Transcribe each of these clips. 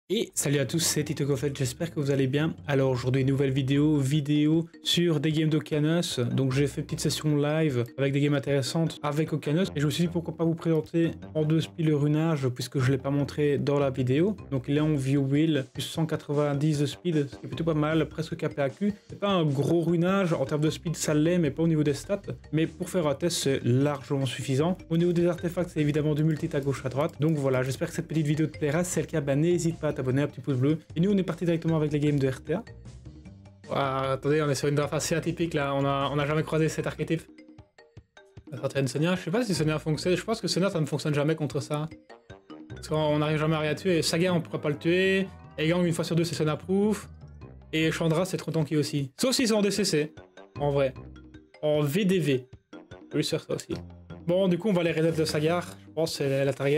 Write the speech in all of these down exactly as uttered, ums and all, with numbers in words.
Et salut à tous, c'est Tito Goffet, j'espère que vous allez bien. Alors aujourd'hui, nouvelle vidéo, vidéo sur des games d'Okeanos. Donc j'ai fait une petite session live avec des games intéressantes avec Okeanos. Et je me suis dit pourquoi pas vous présenter en deux speed le runage, puisque je ne l'ai pas montré dans la vidéo. Donc il est en view wheel, plus cent quatre-vingt-dix de speed, ce qui est plutôt pas mal, presque K P A Q. C'est pas un gros runage, en termes de speed ça l'est, mais pas au niveau des stats. Mais pour faire un test, c'est largement suffisant. Au niveau des artefacts, c'est évidemment du multi à gauche à droite. Donc voilà, j'espère que cette petite vidéo te plaira. Si c'est le cas, bah, n'hésite pas à t'abonner, un petit pouce bleu. Et nous, on est parti directement avec les games de R T A. Wow, attendez, on est sur une draft assez atypique là. On a, on a jamais croisé cet archétype. Ça sortir une Sonia. Je sais pas si Sonia fonctionne. Je pense que Sonia, ça ne fonctionne jamais contre ça. Parce qu'on n'arrive jamais à rien tuer. Saga, on pourra pas le tuer. Egang, une fois sur deux, c'est Sonia proof. Et Chandra, c'est trop tanky aussi. Sauf s'ils sont en D C C. En vrai. En V D V. Je suis sûr ça aussi. Bon, du coup, on va les reset de Sagar. Je pense que c'est la target.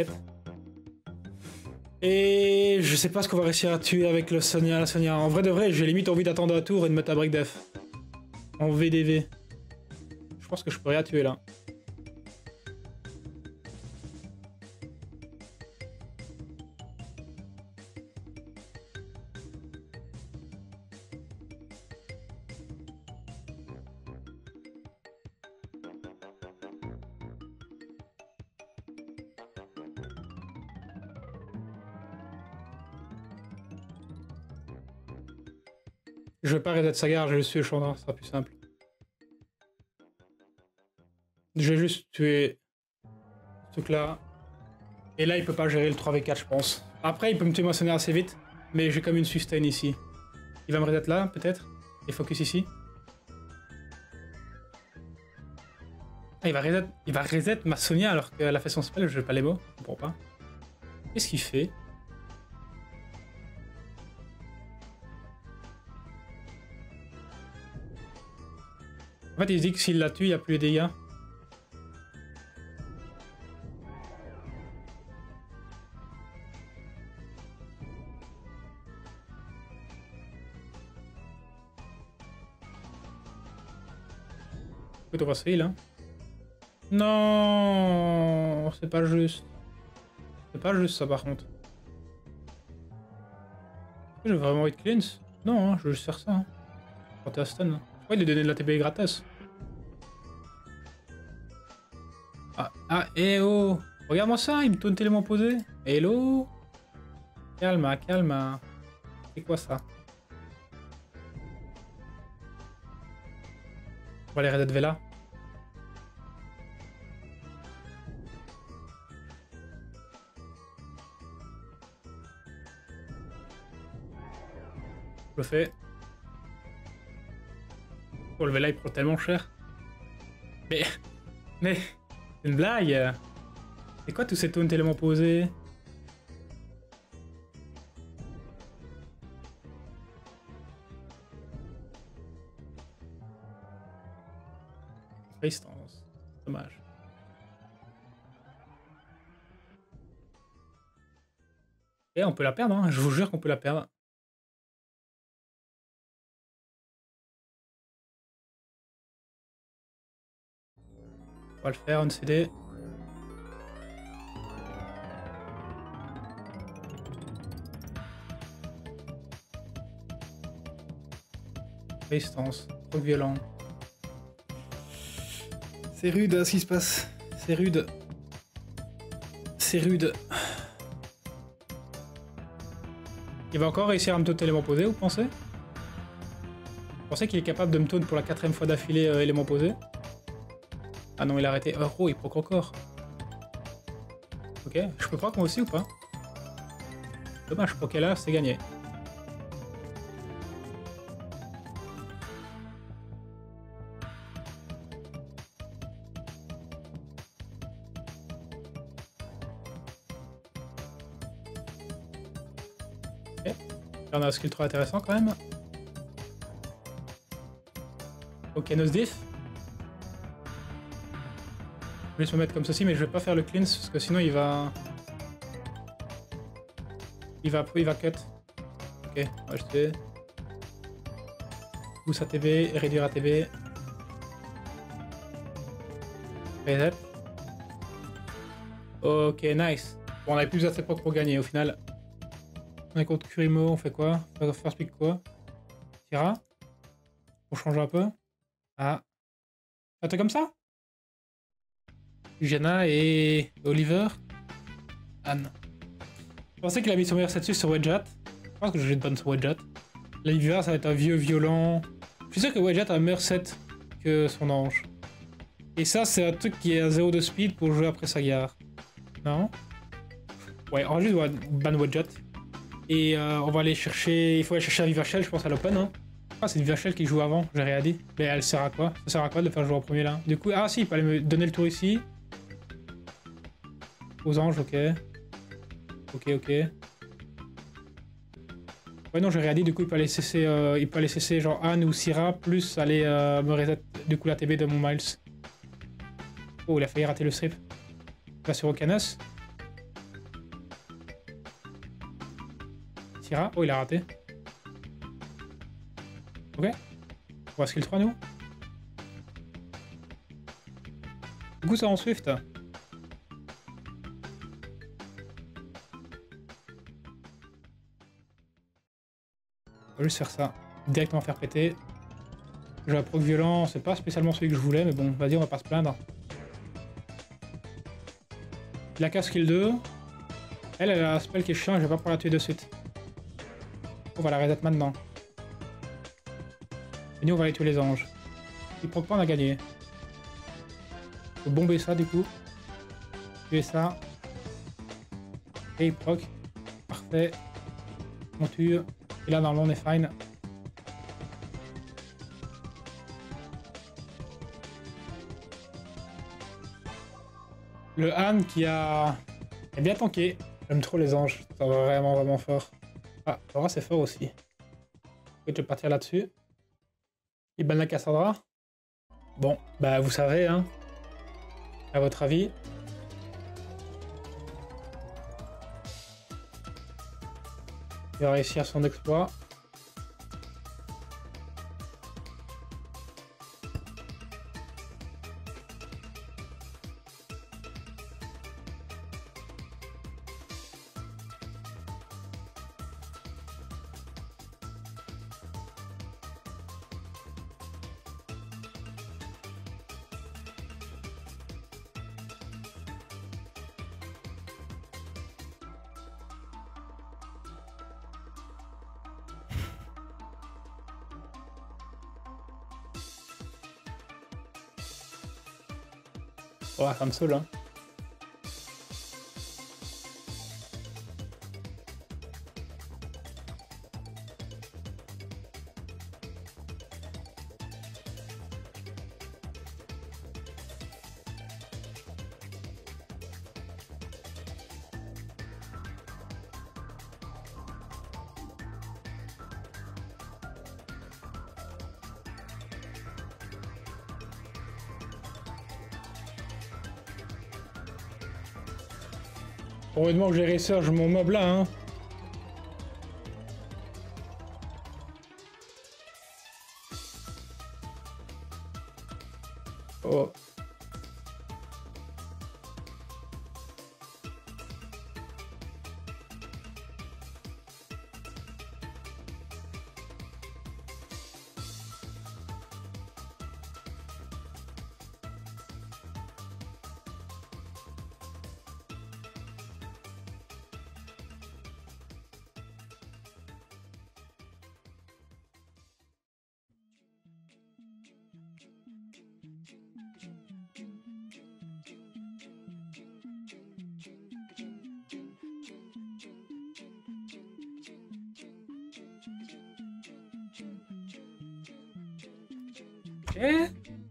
Et je sais pas ce qu'on va réussir à tuer avec le Sonia, la Sonia. En vrai de vrai, j'ai limite envie d'attendre un tour et de mettre un break def. En V D V. Je pense que je peux rien tuer là. Je vais pas reset Sagar, je vais juste tuer Chandra, ça sera plus simple. Je vais juste tuer ce truc là. Et là, il peut pas gérer le trois v quatre, je pense. Après, il peut me tuer ma Sonia assez vite, mais j'ai comme une sustain ici. Il va me reset là, peut-être. Et focus ici. Ah, il va reset, il va reset ma Sonia alors qu'elle a fait son spell, je n'ai pas les mots, je comprends pas. Qu'est-ce qu'il fait? En fait, il dit que s'il la tue, il n'y a plus les dégâts. Écoute, on va se heal, hein. Non, c'est pas juste. C'est pas juste ça par contre. J'ai vraiment envie de cleanse? Non, hein, je veux juste faire ça. Hein. Quand t'es à stun. Hein. Pourquoi il lui donné de la T B gratos? Ah, ah, eh oh! Regarde-moi ça, il me tourne tellement posé. Hello! Calme, calme. C'est quoi ça? On va aller reset Vela. Je le fais. Oh, le Vela il prend tellement cher. Mais. Mais. C'est une blague! C'est quoi tous ces tones tellement posés? Résistance. Dommage. Et on peut la perdre, hein. Je vous jure qu'on peut la perdre. On va le faire, un C D. Résistance, trop violent. C'est rude hein, ce qui se passe. C'est rude. C'est rude. Il va encore réussir à me taunt élément posé, vous pensez? Vous pensez qu'il est capable de me taunt pour la quatrième fois d'affilée euh, élément posé? Ah non, il a arrêté. Oh, oh il proc encore. Ok, je peux proc moi aussi ou pas? Dommage, je proquais là, c'est gagné. Ok, là on a un skill trop intéressant quand même. Ok, Nosdiff. Je vais se me mettre comme ceci, mais je vais pas faire le cleanse parce que sinon il va. Il va, il va cut. Ok, on va jeter. Boost à T V, réduire à T V. Reset. Ok, nice. Bon, on avait plus assez proc pour gagner au final. On est contre Kurimo, on fait quoi? First pick quoi? Tira? Pour changer un peu? Ah. Un truc comme ça? Jana et Oliver? Anne. Je pensais qu'il a mis son meilleur statut sur Wedjat. Je pense que j'ai une bonne sur Wedjat. L'hiver, ça va être un vieux violent. Je suis sûr que Wedjat a un meilleur set que son ange. Et ça, c'est un truc qui est à zéro de speed pour jouer après Sagar. Non? Ouais, on va juste ban Wedjat. Et euh, on va aller chercher... Il faut aller chercher un Vivachel, je pense, à l'open. Hein. Ah, c'est Vivachel qui joue avant, j'ai rien dit. Mais elle sert à quoi? Ça sert à quoi de le faire jouer en premier là? Du coup, ah si, il peut aller me donner le tour ici. Aux anges, ok. Ok, ok. Ouais, non, j'ai rien dit, du coup, il peut aller cesser, euh, il peut aller cesser genre Anne ou Syrah, plus aller euh, me reset du coup la T B de mon Miles. Oh, il a failli rater le strip. Il va sur Okanos. Syrah, oh, il a raté. Ok. On va skill trois, nous. Du coup, ça en Swift. On va juste faire ça. Directement faire péter. J'ai un proc violent, c'est pas spécialement celui que je voulais, mais bon, vas-y, on va pas se plaindre. Il a casse skill deux. Elle, elle a un spell qui est chiant, je vais pas pouvoir la tuer de suite. On va la reset maintenant. Et nous, on va aller tuer les anges. Il proc pas, on a gagné. Faut bomber ça, du coup. Tuer ça. Et il proc. Parfait. On tue. Et là, normalement, on est fine. Le Han qui a... est bien tanké. J'aime trop les anges. Ça va vraiment, vraiment fort. Ah, Laura, c'est fort aussi. Je vais partir là-dessus. Il ban la Cassandra. Bon, bah, vous savez, hein. À votre avis. Il va réussir son exploit. Oh, ça me saoule, hein. Heureusement que j'ai research mon mob là, hein. Oh. Ok.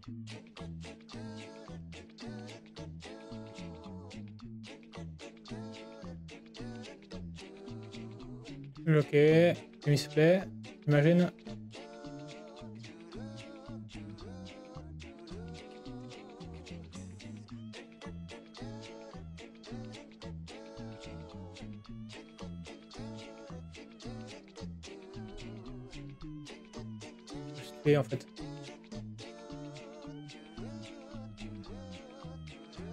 Ok, misplay, j'imagine. Je en fait.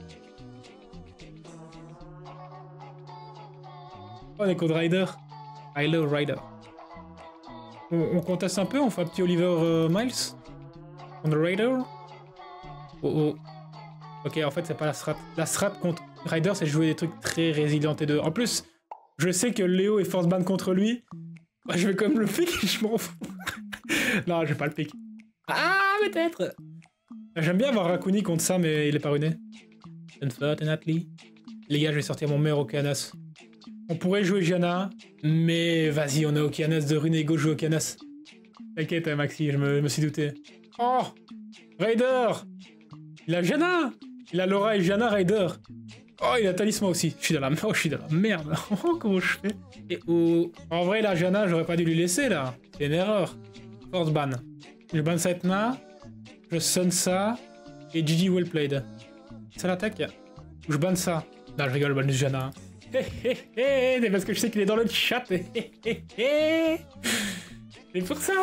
Oh, les Code Rider. Tyler Ryder. On, on conteste un peu, on fait un petit Oliver euh, Miles? On the Ryder? Oh oh. Ok, en fait, c'est pas la strat. La strat contre Ryder, c'est jouer des trucs très résilients T deux. En plus, je sais que Léo est force ban contre lui. Bah, je vais quand même le pick, je m'en fous. Non, je vais pas le pick. Ah, peut-être. J'aime bien avoir Rakuni contre ça, mais il est pas ruiné. Unfortunately. Les gars, je vais sortir mon meilleur Okeanos. On pourrait jouer Janna, mais vas-y, on a Okeanos de Runego joue Okeanos. T'inquiète, hein, Maxi, je me, me suis douté. Oh, Raider. Il a Janna. Il a Laura et Janna Raider. Oh, il a Talisman aussi. Je suis dans la, oh, je suis dans la merde. Oh, comment je fais? Et oh, en vrai, la Janna, j'aurais pas dû lui laisser là. C'est une erreur. Force ban. Je ban Saitna. Je sonne ça. Et G G well played. C'est l'attaque. Je banne ça. Non, je rigole, ban Janna. Hé hé hé, c'est parce que je sais qu'il est dans le chat. Hé hé hé. C'est pour ça.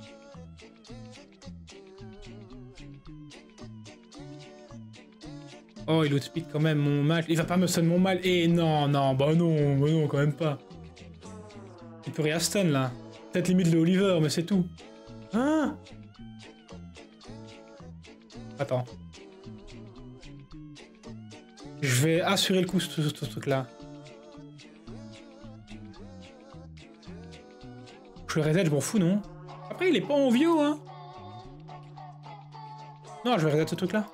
Oh, il outspeed quand même mon mal. Il va pas me sonner mon mal. Et non, non, bah non, bah non, quand même pas. Il peut rien stun là. Peut-être limite le Oliver, mais c'est tout. Hein? Attends. Je vais assurer le coup, ce, ce, ce truc-là. Je le reset, je m'en fous, non? Après, il est pas en vieux, hein? Non, je vais reset ce truc-là.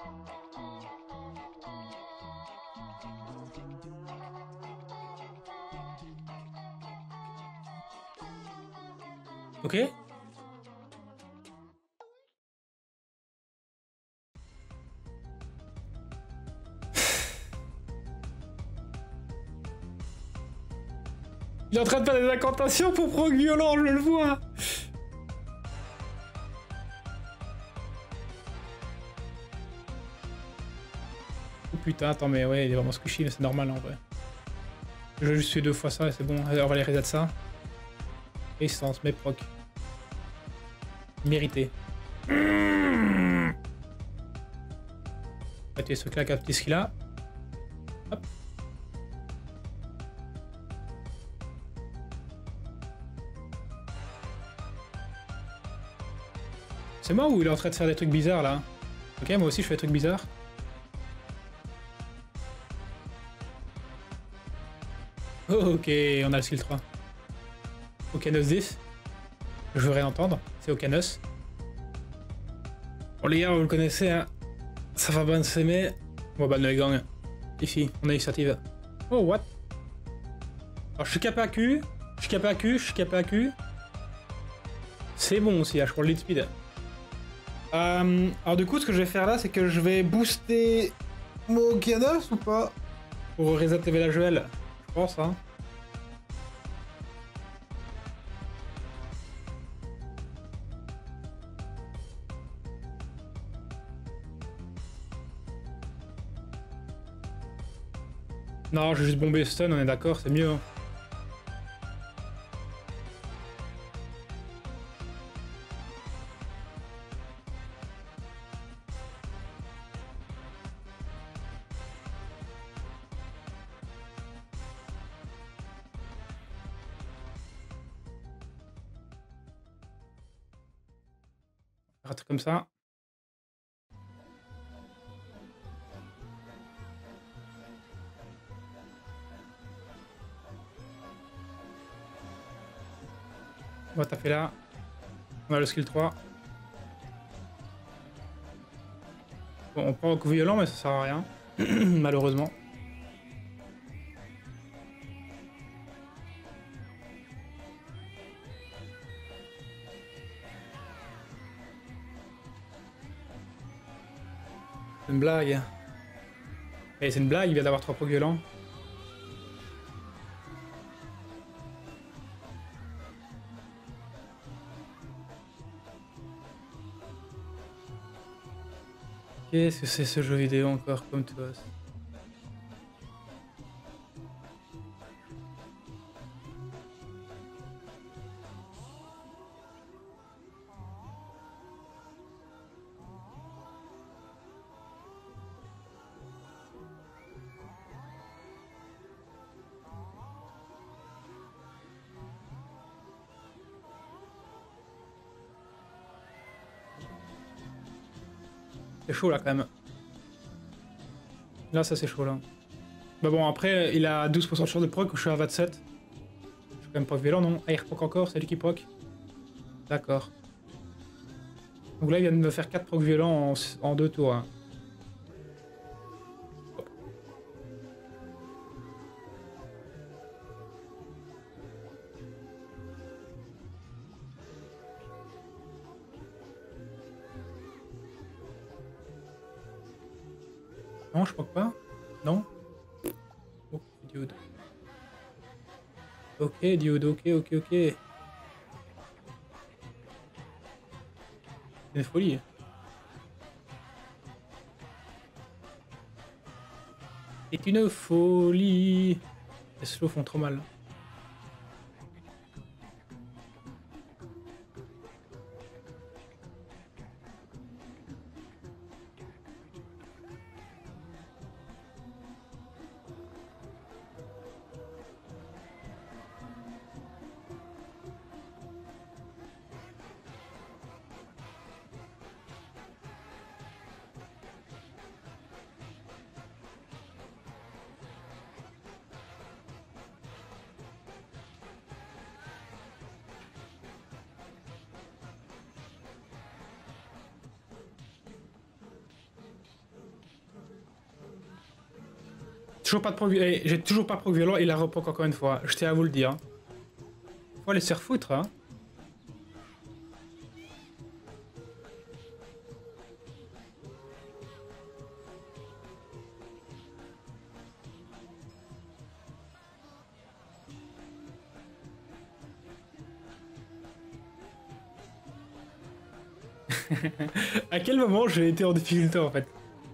Ok. Il est en train de faire des incantations pour proc violent, je le vois. Oh putain, attends, mais ouais, il est vraiment squishy, mais c'est normal en vrai. Je vais juste tuer deux fois ça et c'est bon, on va les reset ça. Résistance, mais proc. Mérité. Mmh. On va tuer ce claque à petit skill là. Hop. C'est moi ou il est en train de faire des trucs bizarres là? Ok, moi aussi je fais des trucs bizarres. Oh, ok, on a le skill trois. Okeanos dix. Je veux rien entendre, c'est Okeanos. Bon les gars, vous le connaissez, hein. Ça va ban s'aimer. On va ban les gangs. Ici, on a initiative. Oh, what? Alors je suis K P A Q, je suis K P A Q, je suis K P A Q. C'est bon aussi, là, je prends le lead speed. Euh, alors du coup, ce que je vais faire là, c'est que je vais booster mon Okeanos ou pas? Pour reset les villages Joël, je pense, hein. Non, je vais juste bomber stun, on est d'accord, c'est mieux. Hein. Un truc comme ça. On va taper là. On a le skill trois. Bon, on prend un coup violent, mais ça sert à rien. Malheureusement. C'est une blague. Et c'est une blague, il vient d'avoir trois procs violents. Qu'est-ce que c'est ce jeu vidéo encore comme toi? C'est chaud là quand même. Là ça c'est chaud là. Bah bon après il a douze pour cent de chance de proc, je suis à vingt-sept. Je suis quand même proc violent non? Ah il reproc encore, c'est lui qui proc. D'accord. Donc là il vient de me faire quatre proc violents en, en deux tours. Hein. Non, je crois pas. Non. Oh, diode. Ok, diode, ok, ok, ok. C'est une folie. C'est une folie. Les slows font trop mal. Toujours pas de proc violent. J'ai toujours pas proc violent et la reproc encore une fois. Je tiens à vous le dire. Faut aller se faire foutre, hein. À quel moment j'ai été en difficulté en fait?